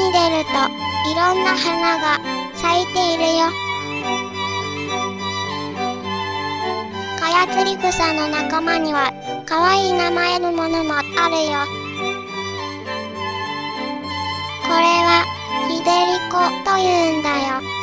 に出ると、いろんな花が咲いているよ。カヤツリグサの仲間には、かわいい名前のものもあるよ。これは、ヒデリコというんだよ。